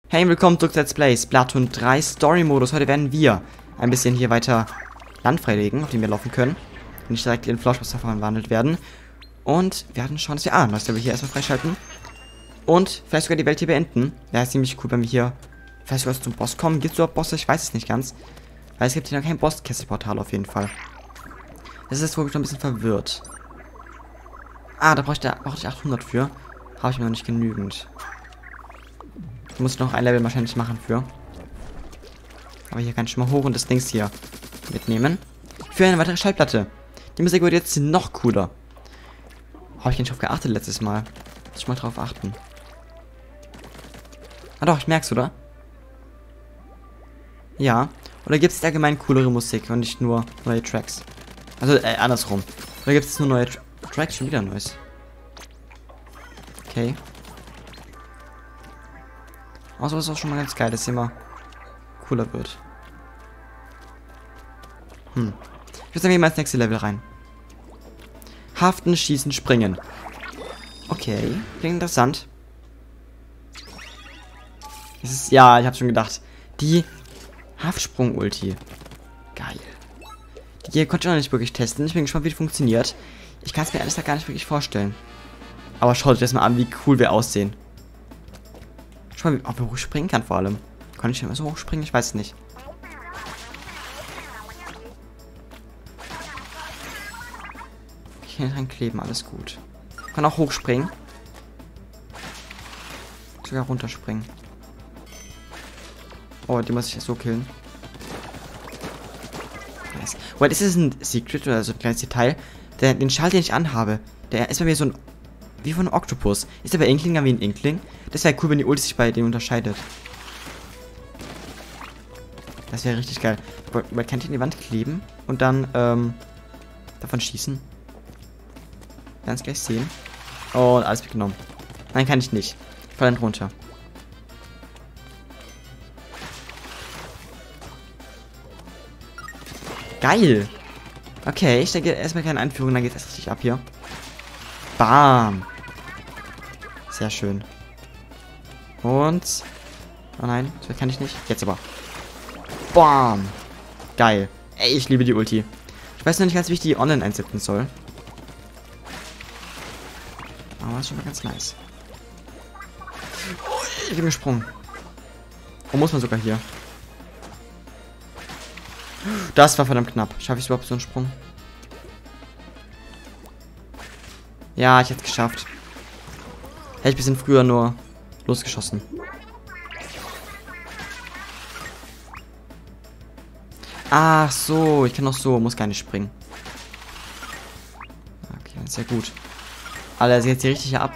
Hey, willkommen zurück zu Let's Play Splatoon 3 Story-Modus. Heute werden wir ein bisschen hier weiter Land freilegen, auf dem wir laufen können. Und nicht direkt in Flauschwasser verwandelt werden. Und wir werden schauen, dass wir neues Level hier erstmal freischalten. Und vielleicht sogar die Welt hier beenden. Wäre ziemlich cool, wenn wir hier vielleicht sogar zum Boss kommen. Gibt es überhaupt Bosse? Ich weiß es nicht ganz. Weil es gibt hier noch kein Boss-Kesselportal auf jeden Fall. Das ist, wo ich noch ein bisschen verwirrt. Ah, da brauche ich 800 für. Habe ich mir noch nicht genügend. Ich muss noch ein Level wahrscheinlich machen für. Aber hier kann ich schon mal hoch und das Dings hier mitnehmen. Für eine weitere Schallplatte. Die Musik wird jetzt noch cooler. Habe ich nicht drauf geachtet letztes Mal. Muss ich mal drauf achten. Ah doch, ich merk's, oder? Ja. Oder gibt es allgemein coolere Musik und nicht nur neue Tracks? Also, andersrum. Oder gibt es nur neue Tracks? Schon wieder Neues. Okay. Außer ist auch schon mal ganz geil, dass es immer cooler wird. Ich würde sagen, wir mal ins nächste Level rein. Haften, schießen, springen. Okay, klingt interessant. Das ist, ja, ich hab's schon gedacht. Die Haftsprung-Ulti. Geil. Die hier konnte ich noch nicht wirklich testen. Ich bin gespannt, wie die funktioniert. Ich kann es mir alles gar nicht wirklich vorstellen. Aber schaut euch das mal an, wie cool wir aussehen. Schau mal, ob er hochspringen kann vor allem. Kann ich denn so hochspringen? Ich weiß es nicht. Hier dran kleben, alles gut. Kann auch hochspringen. Sogar runterspringen. Oh, die muss ich so killen. Nice. Well, ist es ein Secret oder so ein kleines Detail? Den Schal, den ich anhabe, der ist bei mir so ein... wie von einem Oktopus. Ist der bei Inklingern wie ein Inkling? Das wäre cool, wenn die Ulti sich bei denen unterscheidet. Das wäre richtig geil. Man kann die in die Wand kleben und dann davon schießen. Ganz gleich sehen. Oh, alles weggenommen. Nein, kann ich nicht. Ich fall dann runter. Geil. Okay, ich denke erstmal keine Einführung, dann geht es richtig ab hier. Bam. Sehr schön. Und... oh nein, so kann ich nicht. Jetzt aber. Bam. Geil. Ey, ich liebe die Ulti. Ich weiß noch nicht ganz, wie ich die online einsetzen soll. Aber das ist schon mal ganz nice. Oh, ich bin gesprungen. Oh, muss man sogar hier. Das war verdammt knapp. Schaffe ich überhaupt so einen Sprung? Ja, ich hätte es geschafft. Hätte ich ein bisschen früher nur losgeschossen. Ach so, ich kann auch so, muss gar nicht springen. Okay, sehr gut. Aber er sieht jetzt hier richtig ab.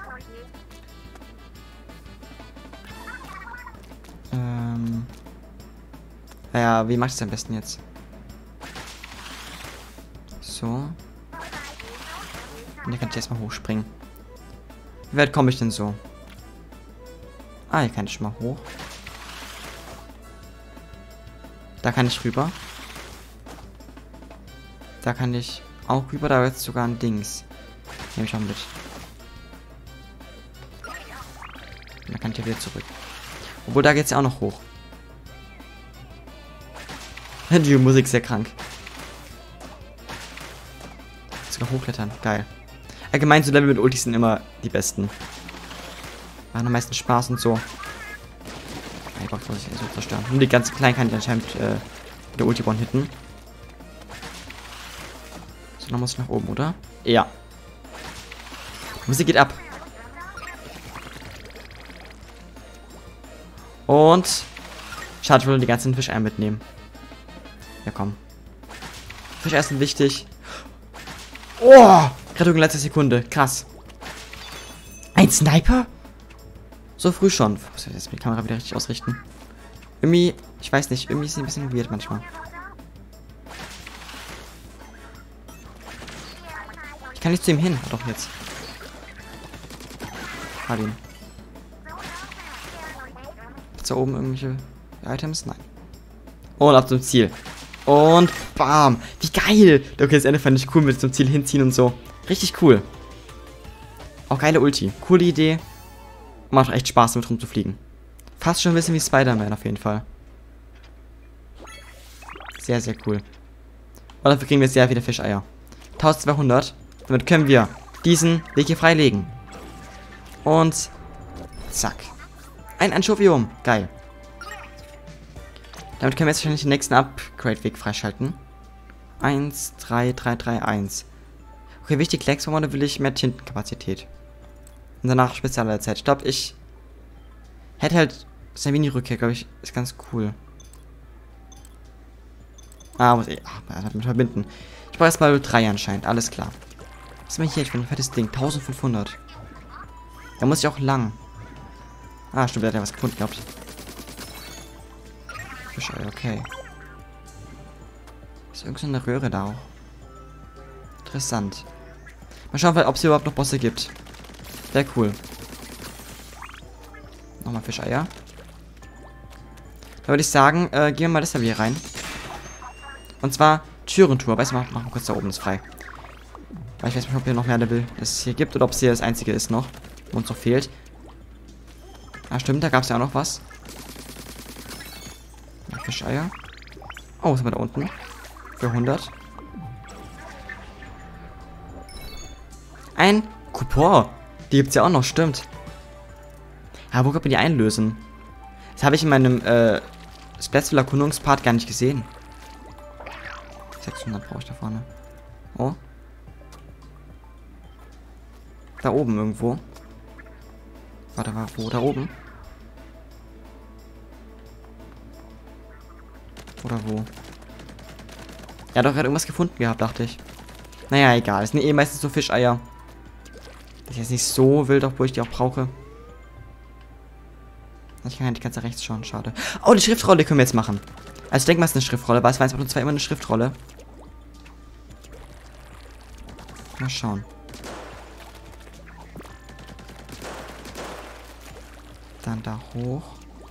Ja, wie mache ich es am besten jetzt? So. Und hier kann ich erstmal hochspringen. Wie weit komme ich denn so? Ah, hier kann ich schon mal hoch. Da kann ich rüber. Da kann ich auch rüber. Da ist sogar ein Dings. Nehme ich auch mit. Und da kann ich ja wieder zurück. Obwohl, da geht es ja auch noch hoch. Die Musik ist sehr krank. Sogar hochklettern. Geil. Allgemein so Level mit Ultis sind immer die besten. Machen am meisten Spaß und so. Ich brauche das so zerstören. Nur die ganz kleinen kann ich anscheinend der Ulti-Born hitten. So, dann muss ich nach oben, oder? Ja. Die Musik geht ab. Und schade, ich will die ganzen Fischeier mitnehmen. Ja, komm. Fischeier sind wichtig. Oh! Rettung in letzter Sekunde. Krass. Ein Sniper? So früh schon. Ich muss jetzt die Kamera wieder richtig ausrichten. Irgendwie, ich weiß nicht, irgendwie ist sie ein bisschen weird manchmal. Ich kann nicht zu ihm hin. Doch, jetzt. Hab ihn. Gibt's da oben irgendwelche Items? Nein. Und ab zum Ziel. Und bam. Wie geil. Okay, das Ende fand ich cool mit zum Ziel hinziehen und so. Richtig cool. Auch geile Ulti. Coole Idee. Macht echt Spaß, damit rumzufliegen. Fast schon ein bisschen wie Spider-Man auf jeden Fall. Sehr, sehr cool. Und dafür kriegen wir sehr viele Fischeier. 1200. Damit können wir diesen Weg hier freilegen. Und zack. Ein Anchovium. Geil. Damit können wir jetzt wahrscheinlich den nächsten Upgrade-Weg freischalten. 1, 3, 3, 3, 1. Okay, wichtig, Lex-Formate will ich mehr Tintenkapazität. Und danach Spezial Zeit. Ich glaube, ich hätte halt Samini-Rückkehr, glaube ich, ist ganz cool. Muss ich mit verbinden. Ich brauche erstmal 3 anscheinend, alles klar. Was ist denn hier? Ich bin ein fettes Ding. 1500. Da muss ich auch lang. Stimmt, der hat ja was gefunden gehabt. Fischei, okay. Ist irgend so eine Röhre da auch. Interessant. Mal schauen, ob es hier überhaupt noch Bosse gibt. Sehr cool. Nochmal Fischeier. Da würde ich sagen, gehen wir mal das hier rein. Und zwar Türentour. Weißt du, machen wir kurz da oben ist frei. Weil ich weiß nicht, ob hier noch mehr Level es hier gibt oder ob es hier das einzige ist noch. Wo uns noch fehlt. Stimmt, da gab es ja auch noch was. Fischeier. Oh, was haben wir da unten? Für 100. Ein Coupon. Die gibt es ja auch noch, stimmt. Wo kann man die einlösen? Das habe ich in meinem Splatzville-Erkundungspart gar nicht gesehen. 600 brauche ich da vorne. Oh. Da oben irgendwo. Warte mal, wo? Da oben? Oder wo? Ja, doch, er hat irgendwas gefunden gehabt, dachte ich. Naja, egal. Es sind eh meistens so Fischeier. Das ist jetzt nicht so wild, obwohl ich die auch brauche. Ich kann ja die ganze rechts schauen, schade. Oh, die Schriftrolle können wir jetzt machen. Also ich denke mal, es ist eine Schriftrolle, weil es war jetzt zwar immer eine Schriftrolle. Mal schauen. Dann da hoch.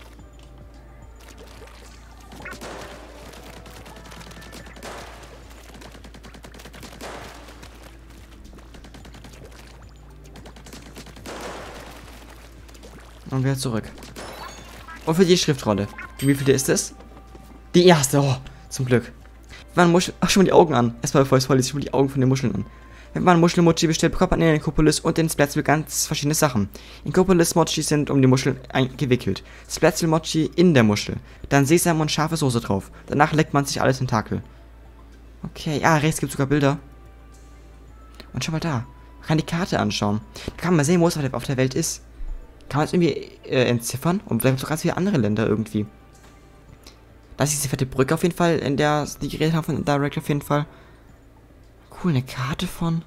Und wieder zurück. Und für die Schriftrolle. Wie viele ist es? Die erste. Oh, zum Glück. Man Muschel. Ach, schon mal die Augen an. Erstmal bevor ich es vorlese, schon mal die Augen von den Muscheln an. Wenn man Muschelmochi bestellt, bekommt man in den Inkopolis und den Splatzville ganz verschiedene Sachen. Inkopolis-Mochi sind um die Muschel gewickelt. Splatzville-Mochi in der Muschel. Dann Sesam und scharfe Soße drauf. Danach leckt man sich alle Tentakel. Okay, rechts gibt es sogar Bilder. Und schau mal da. Man kann die Karte anschauen. Da kann man sehen, wo es auf der Welt ist. Kann man es irgendwie entziffern? Und vielleicht sogar ganz viele andere Länder irgendwie. Das ist diese fette Brücke auf jeden Fall, in der die geredet haben von Direct auf jeden Fall. Cool, eine Karte von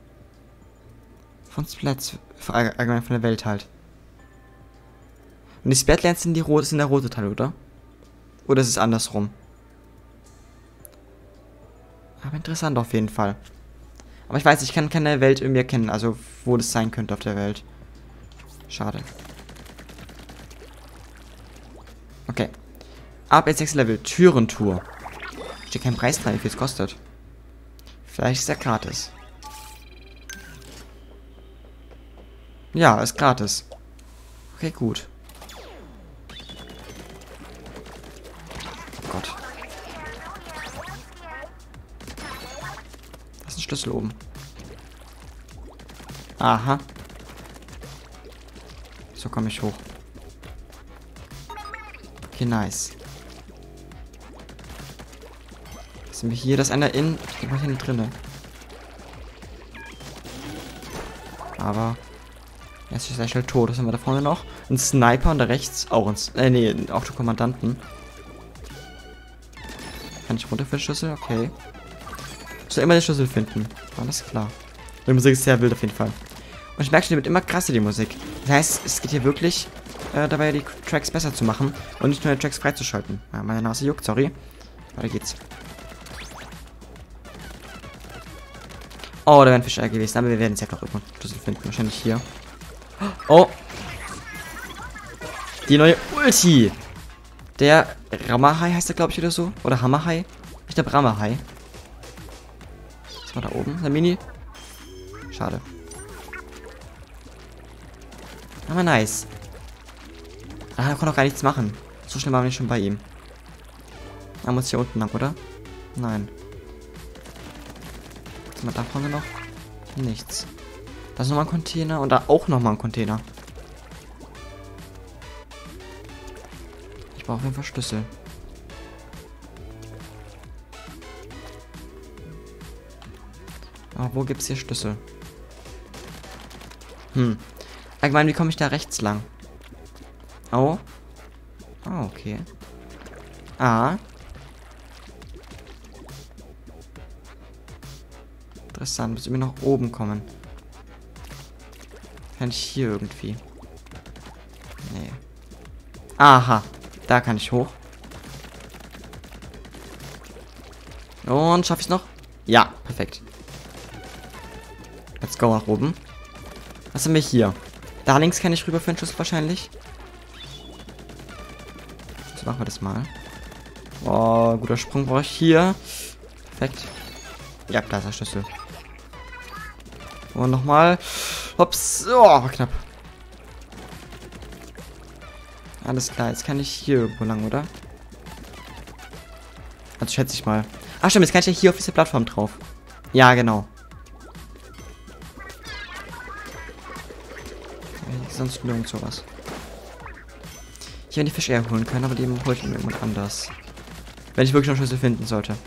Splats, allgemein von der Welt halt. Und die Splatlands sind der rote Teil, oder? Oder ist es andersrum? Aber interessant auf jeden Fall. Aber ich weiß, ich kann keine Welt irgendwie erkennen, also wo das sein könnte auf der Welt. Schade. Okay. Ab ins nächste Level. Türentour. Steht kein Preis dran, wie viel es kostet. Vielleicht ist er gratis. Ja, ist gratis. Okay, gut. Oh Gott. Da ist ein Schlüssel oben. Aha. So komme ich hoch. Okay, nice. Sind wir hier? Das ist einer in. Ich denke mal hier drinne. Aber. Er ist sehr schnell tot. Was haben wir da vorne noch? Ein Sniper und da rechts auch ein Autokommandanten. Kann ich runter für den Schlüssel? Okay. Ich soll immer den Schlüssel finden. Alles klar. Die Musik ist sehr wild auf jeden Fall. Und ich merke schon, die wird immer krasser, die Musik. Das heißt, es geht hier wirklich dabei, die Tracks besser zu machen und nicht nur die Tracks freizuschalten. Meine Nase juckt, sorry. Weiter geht's. Oh, da wären Fischeier gewesen, aber wir werden es ja noch irgendwo Schlüssel finden. Wahrscheinlich hier. Oh! Die neue Ulti! Der Ramahai heißt der, glaube ich, oder so. Oder Hammerhai. Ich glaube Ramahai. Was war da oben? Der Mini? Schade. Aber nice. Ah, er konnte auch gar nichts machen. So schnell waren wir nicht schon bei ihm. Er muss hier unten ab, oder? Nein. Was haben wir da vorne noch? Nichts. Da ist nochmal ein Container und da auch nochmal ein Container. Ich brauche auf jeden Fall Schlüssel. Aber wo gibt es hier Schlüssel? Allgemein, wie komme ich da rechts lang? Oh. Ah, okay. Ah. Interessant, müssen wir nach oben kommen. Kann ich hier irgendwie? Nee. Aha. Da kann ich hoch. Und schaffe ich es noch? Ja, perfekt. Let's go nach oben. Was haben wir hier? Da links kann ich rüber für den Schlüssel wahrscheinlich. So machen wir das mal. Oh, guter Sprung brauche ich hier. Perfekt. Ja, da ist der Schlüssel. Und nochmal. Hops. Oh, war knapp. Alles klar, jetzt kann ich hier irgendwo lang, oder? Also schätze ich mal. Ach stimmt, jetzt kann ich ja hier auf diese Plattform drauf. Ja, genau. Sonst nirgends sowas. Ich hätte die Fischeier holen können, aber die hole ich irgendjemand anders. Wenn ich wirklich noch Schlüssel finden sollte.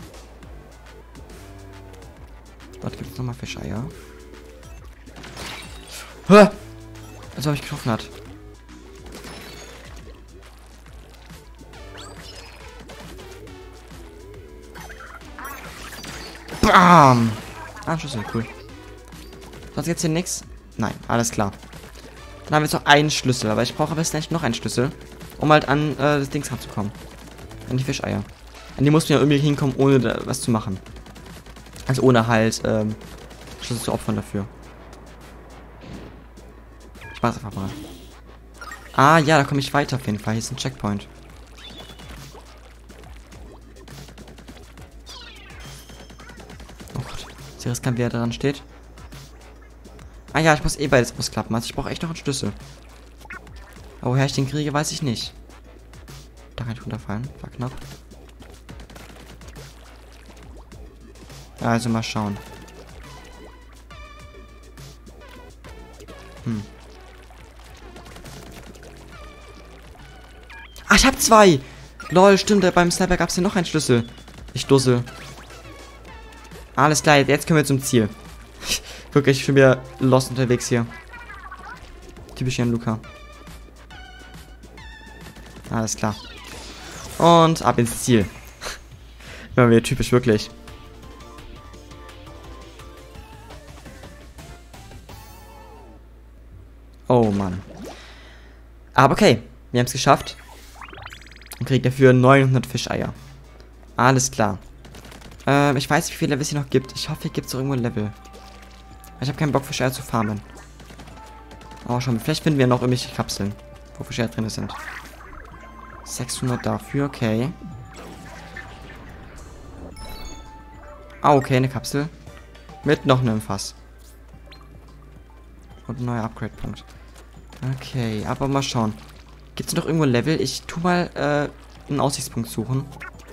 Dort gibt es nochmal Fischeier. Hä? Als ob ich getroffen hat. Bam! Ah, Schlüssel, cool. Sonst jetzt hier nichts? Nein, alles klar. Dann haben wir jetzt noch einen Schlüssel, aber ich brauche am besten eigentlich noch einen Schlüssel, um halt an das Dings ranzukommen. An die Fischeier. An die muss man ja irgendwie hinkommen, ohne da was zu machen. Also ohne halt Schlüssel zu opfern dafür. Ich mach's einfach mal. Ah ja, da komme ich weiter auf jeden Fall. Hier ist ein Checkpoint. Oh Gott. Sehr riskant, wie er daran steht. Ah ja, ich muss eh beides ausklappen. Also ich brauche echt noch einen Schlüssel. Aber woher ich den kriege, weiß ich nicht. Da kann ich runterfallen. War knapp. Also mal schauen. Ah, ich hab zwei! Lol, stimmt, beim Sniper gab es hier noch einen Schlüssel. Ich dussel. Alles klar, jetzt können wir zum Ziel. Wirklich, schon wieder lost unterwegs hier. Typisch Jan Luca. Alles klar. Und ab ins Ziel. Immer wieder typisch, wirklich. Oh Mann. Aber okay, wir haben es geschafft. Und kriegt dafür 900 Fischeier. Alles klar. Ich weiß nicht, wie viele Level es hier noch gibt. Ich hoffe, hier gibt es irgendwo ein Level. Ich habe keinen Bock, Fischeier zu farmen. Aber schon, vielleicht finden wir noch irgendwelche Kapseln, wo Fischeier drin sind. 600 dafür, okay. Ah, okay, eine Kapsel. Mit noch einem Fass. Und ein neuer Upgrade-Punkt. Okay, aber mal schauen. Gibt es noch irgendwo ein Level? Ich tu mal einen Aussichtspunkt suchen.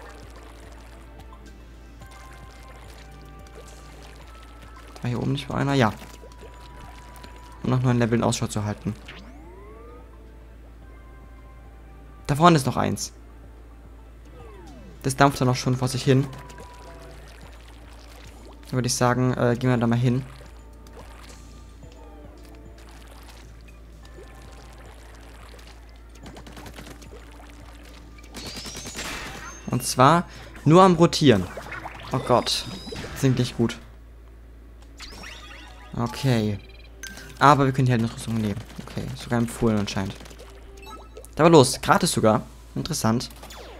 War hier oben nicht mal einer? Ja. Um noch ein Level in Ausschau zu halten. Da vorne ist noch eins. Das dampft dann auch schon vor sich hin. Da würde ich sagen, gehen wir da mal hin. Und zwar nur am Rotieren. Oh Gott. Das klingt nicht gut. Okay. Aber wir können hier halt eine Rüstung nehmen. Okay, sogar empfohlen anscheinend. Aber los, gratis sogar. Interessant.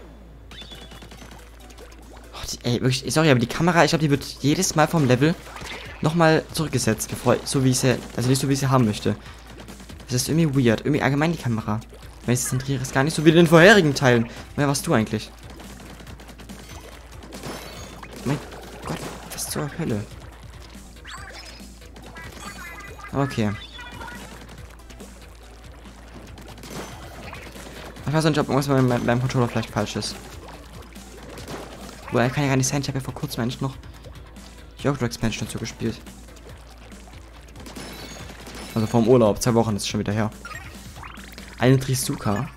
Oh, ey, wirklich, sorry, aber die Kamera, ich glaube, die wird jedes Mal vom Level nochmal zurückgesetzt, bevor, so wie ich sie, also nicht so wie ich sie haben möchte. Das ist irgendwie weird. Irgendwie allgemein die Kamera. Wenn ich es zentriere, ist gar nicht so wie in den vorherigen Teilen. Wer warst du eigentlich? Mein Gott, was zur Hölle? Okay. Ich weiß nicht, ob irgendwas mit meinem Controller vielleicht falsch ist. Wobei, kann ja gar nicht sein. Ich habe ja vor kurzem eigentlich noch die Octo Expansion dazu gespielt. Also vom Urlaub. 2 Wochen ist schon wieder her. Eine Tristuka.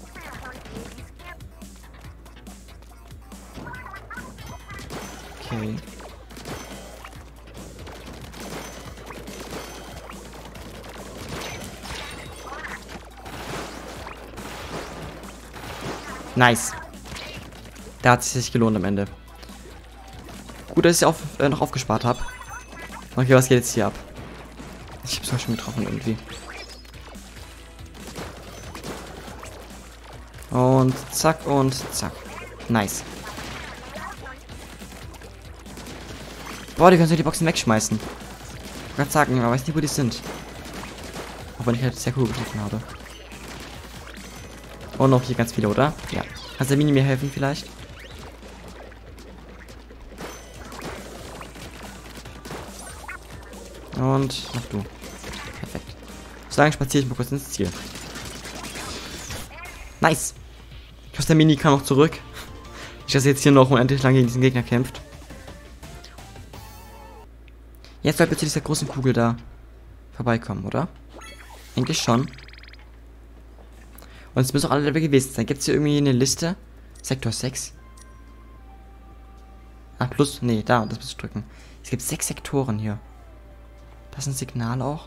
Okay. Nice. Da hat es sich gelohnt am Ende. Gut, dass ich noch aufgespart habe. Okay, was geht jetzt hier ab? Ich hab's schon getroffen irgendwie. Und zack und zack. Nice. Boah, die können so die Boxen wegschmeißen. Ich kann gerade sagen, man weiß nicht, wo die sind. Auch wenn ich halt sehr cool getroffen habe. Und noch hier ganz viele, oder? Ja. Kannst der Mini mir helfen vielleicht? Und noch du. Perfekt. Solange spaziere ich mal kurz ins Ziel. Nice. Ich hoffe, der Mini kann auch zurück. Ich dass er jetzt hier noch unendlich lang gegen diesen Gegner kämpft. Jetzt soll bitte dieser großen Kugel da vorbeikommen, oder? Eigentlich schon. Und es müssen auch alle Level gewesen sein. Gibt es hier irgendwie eine Liste? Sektor 6. Ah, plus. Nee, da, das musst du drücken. Es gibt 6 Sektoren hier. Das ist ein Signal auch.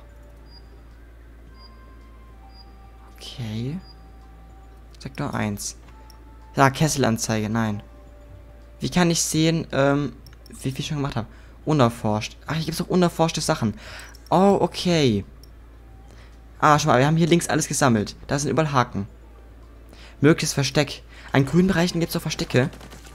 Okay. Sektor 1. Ja, Kesselanzeige, nein. Wie kann ich sehen, wie viel ich schon gemacht habe? Unerforscht. Ach, hier gibt es auch unerforschte Sachen. Oh, okay. Ah, schau mal, wir haben hier links alles gesammelt. Da sind überall Haken. Mögliches Versteck. An grünen Bereichen gibt es auch Verstecke.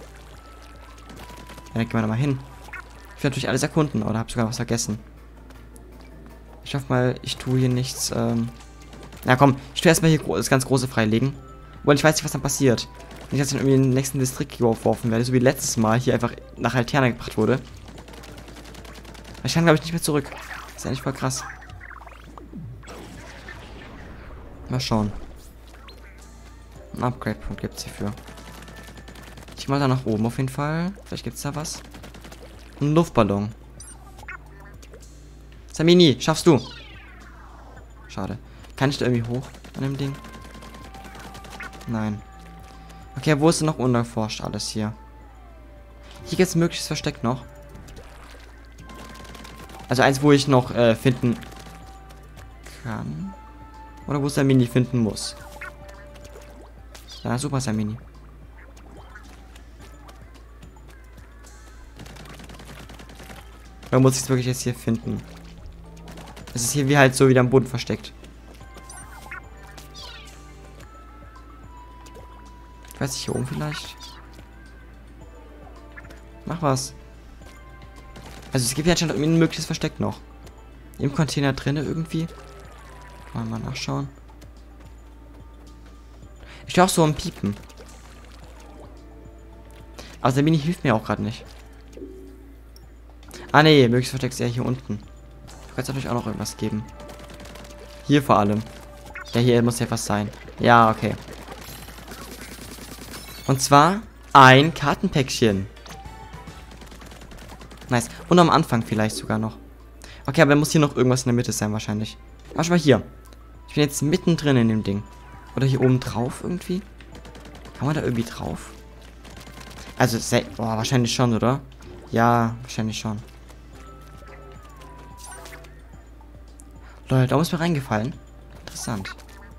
Ja, dann gehen wir da mal hin. Ich will natürlich alles erkunden, oder habe sogar was vergessen. Ich hoffe mal, ich tue hier nichts, Na komm, ich tue erstmal hier das ganz große freilegen. Weil ich weiß nicht, was dann passiert. Nicht, dass ich dann irgendwie in den nächsten Distrikt geworfen werde, so wie letztes Mal hier einfach nach Alterna gebracht wurde. Ich kann, glaube ich, nicht mehr zurück. Das ist eigentlich voll krass. Mal schauen. Ein Upgrade-Punkt gibt es hierfür. Ich mal da nach oben auf jeden Fall. Vielleicht gibt es da was. Ein Luftballon. Samini, schaffst du? Schade. Kann ich da irgendwie hoch an dem Ding? Nein. Okay, wo ist denn noch unerforscht alles hier? Hier gibt es ein mögliches Versteck noch. Also eins, wo ich noch finden kann. Oder wo Samini finden muss. Ja, super, Samini. Oder muss ich es wirklich jetzt hier finden? Es ist hier wie halt so wieder am Boden versteckt. Ich weiß nicht, hier oben vielleicht. Mach was. Also es gibt ja anscheinend irgendwie ein mögliches Versteck noch. Im Container drin irgendwie. Mal nachschauen. Ich höre auch so ein Piepen. Aber Samini hilft mir auch gerade nicht. Ah ne, mögliches Versteck ist ja hier unten. Du kannst natürlich auch noch irgendwas geben. Hier vor allem. Ja, hier muss ja was sein. Ja, okay. Und zwar ein Kartenpäckchen. Nice. Und am Anfang vielleicht sogar noch. Okay, aber dann muss hier noch irgendwas in der Mitte sein wahrscheinlich. Mach mal hier. Ich bin jetzt mittendrin in dem Ding. Oder hier oben drauf irgendwie? Kann man da irgendwie drauf? Also, boah, wahrscheinlich schon, oder? Ja, wahrscheinlich schon. Leute, da ist mir reingefallen. Interessant.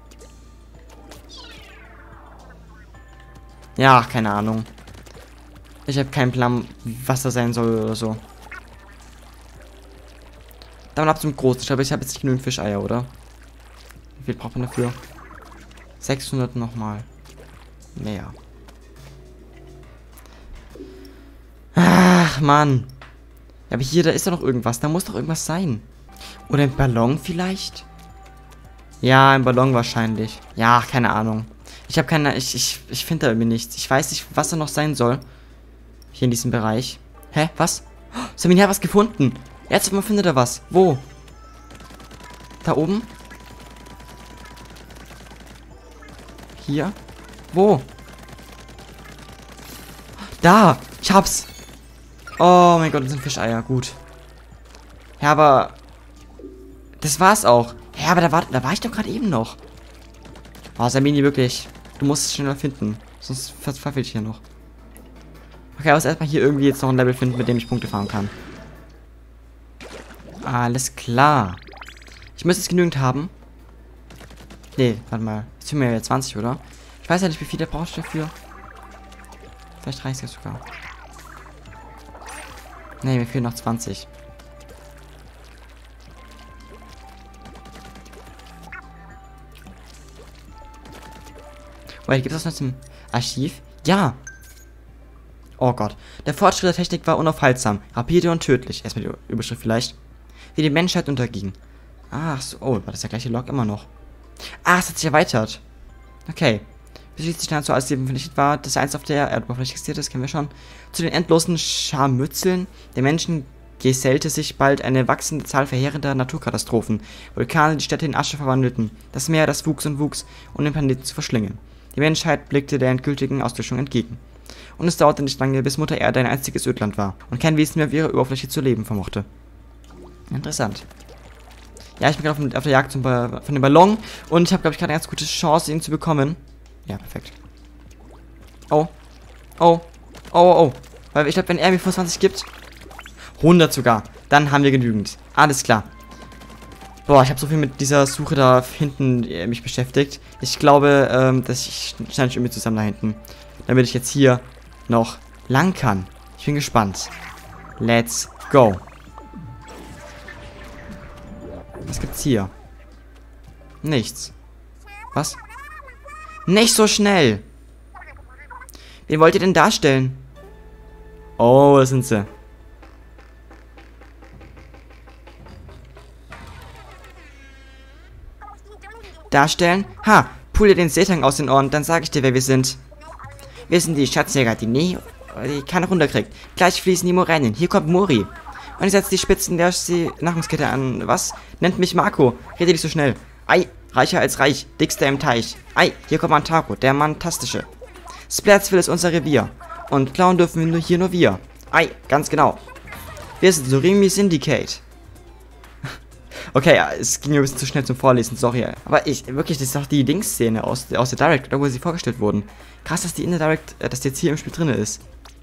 Ja, keine Ahnung. Ich habe keinen Plan, was das sein soll oder so. Dann ab zum Großen. Ich glaube, ich habe jetzt nicht genügend Fischeier, oder? Wie viel braucht man dafür? 600 nochmal. Mehr. Ach, Mann. Ja, aber hier, da ist doch noch irgendwas. Da muss doch irgendwas sein. Oder ein Ballon vielleicht? Ja, ein Ballon wahrscheinlich. Ja, keine Ahnung. Ich habe keine... Ich finde da irgendwie nichts. Ich weiß nicht, was da noch sein soll. Hier in diesem Bereich. Hä? Was? Oh, Samini hat was gefunden. Jetzt mal findet er was. Wo? Da oben? Hier? Wo? Da! Ich hab's! Oh mein Gott, das sind Fischeier. Gut. Ja, aber... Das war's auch. Ja, aber da war ich doch gerade eben noch. Oh, Samini, wirklich. Du musst es schneller finden. Sonst verzweifle ich hier noch. Okay, aber erstmal hier irgendwie jetzt noch ein Level finden, mit dem ich Punkte fahren kann. Alles klar. Ich müsste es genügend haben. Nee, warte mal. Jetzt sind wir ja 20, oder? Ich weiß ja nicht, wie viel der brauchst dafür. Vielleicht reicht es sogar. Nee, mir fehlen noch 20. Wait, gibt es das noch zum Archiv? Ja! Oh Gott. Der Fortschritt der Technik war unaufhaltsam, rapide und tödlich. Erstmal die Überschrift vielleicht. Wie die Menschheit unterging. Ach so. Oh, war das der gleiche Log immer noch? Ah, es hat sich erweitert. Okay. Bis schließlich dann so als Leben vernichtet war, das einst auf der Erdoberfläche existiert ist, kennen wir schon. Zu den endlosen Scharmützeln der Menschen gesellte sich bald eine wachsende Zahl verheerender Naturkatastrophen. Vulkane, die Städte in Asche verwandelten. Das Meer, das wuchs und wuchs, um den Planeten zu verschlingen. Die Menschheit blickte der endgültigen Auslöschung entgegen. Und es dauerte nicht lange, bis Mutter Erde ein einziges Ödland war und kein Wesen mehr auf ihrer Oberfläche zu leben vermochte. Interessant. Ja, ich bin gerade auf der Jagd von dem Ballon und ich habe, glaube ich, gerade eine ganz gute Chance, ihn zu bekommen. Ja, perfekt. Oh. Oh. Oh, oh, oh. Weil ich glaube, wenn er mir 25 gibt, 100 sogar, dann haben wir genügend. Alles klar. Boah, ich habe so viel mit dieser Suche da hinten mich beschäftigt. Ich glaube, dass ich schneide ich irgendwie zusammen da hinten. Damit ich jetzt hier noch lang kann. Ich bin gespannt. Let's go. Was gibt's hier? Nichts. Was? Nicht so schnell. Wen wollt ihr denn darstellen? Oh, da sind sie. Darstellen? Ha, pull dir den Seetang aus den Ohren, dann sage ich dir, wer wir sind. Wir sind die Schatzjäger, die keine runterkriegt. Gleich fließen die Moränen. Hier kommt Mori. Und ich setze die Spitzen der Nahrungskette an. Was? Nennt mich Marco. Rede nicht so schnell. Ei, reicher als reich. Dickster im Teich. Ei, hier kommt Mantako, der Mantastische. Splatsville ist unser Revier. Und klauen dürfen wir hier nur wir. Ei, ganz genau. Wir sind Surimi Syndicate. Okay, ja, es ging mir ein bisschen zu schnell zum Vorlesen, sorry. Aber wirklich, das ist doch die Dings-Szene aus der Direct, da wo sie vorgestellt wurden. Krass, dass die in der Direct, dass die jetzt hier im Spiel drin ist.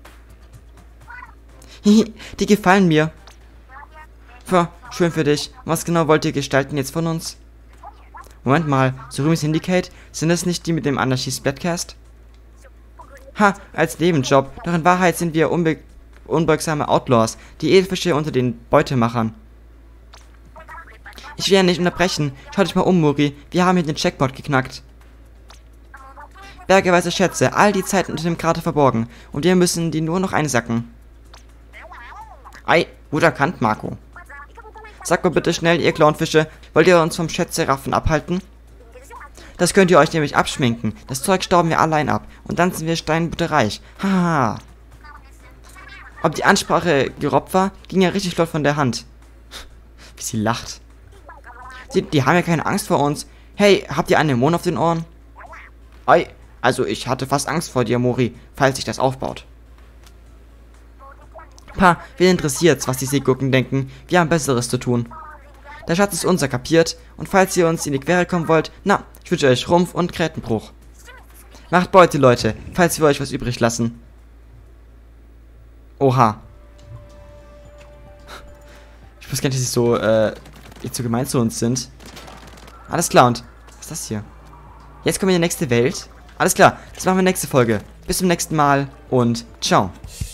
Die gefallen mir. Schön für dich. Was genau wollt ihr gestalten jetzt von uns? Moment mal, Surimi Syndicate, sind das nicht die mit dem Anarchie-Splatcast? Ha, als Nebenjob. Doch in Wahrheit sind wir unbeugsame Outlaws, die Edelfische unter den Beutemachern. Ich will ja nicht unterbrechen. Schau dich mal um, Mori. Wir haben hier den Checkpoint geknackt. Bergeweise Schätze, all die Zeit unter dem Krater verborgen. Und wir müssen die nur noch einsacken. Ei, gut erkannt, Marco. Sag mal bitte schnell, ihr Clownfische, wollt ihr uns vom Schätze-Raffen abhalten? Das könnt ihr euch nämlich abschminken. Das Zeug stauben wir allein ab. Und dann sind wir steinbutterreich. Haha. Ob die Ansprache gerobbt war, ging ja richtig flott von der Hand. Wie sie lacht. Die haben ja keine Angst vor uns. Hey, habt ihr einen Dämon auf den Ohren? Ei, also ich hatte fast Angst vor dir, Mori, falls sich das aufbaut. Wen interessiert's, was die Seegurken denken? Wir haben Besseres zu tun. Der Schatz ist unser, kapiert? Und falls ihr uns in die Quere kommen wollt, na, ich wünsche euch Rumpf und Krätenbruch. Macht Beute, Leute, falls wir euch was übrig lassen. Oha. Ich wusste gar nicht, dass sie so, jetzt so gemein zu uns sind. Alles klar, und was ist das hier? Jetzt kommen wir in die nächste Welt. Alles klar, das machen wir nächste Folge. Bis zum nächsten Mal und ciao.